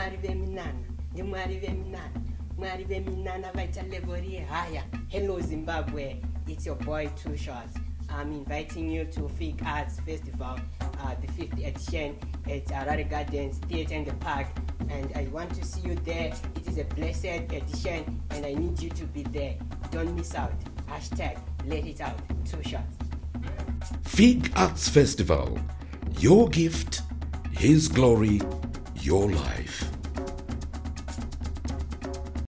Hello Zimbabwe, it's your boy Two Shots. I'm inviting you to Fig Arts Festival, the 5th edition at Harare Gardens Theatre in the Park, and I want to see you there. It is a blessed edition and I need you to be there. Don't miss out. Hashtag let it out. Two Shots. Fig Arts Festival. Your gift, His glory, your life.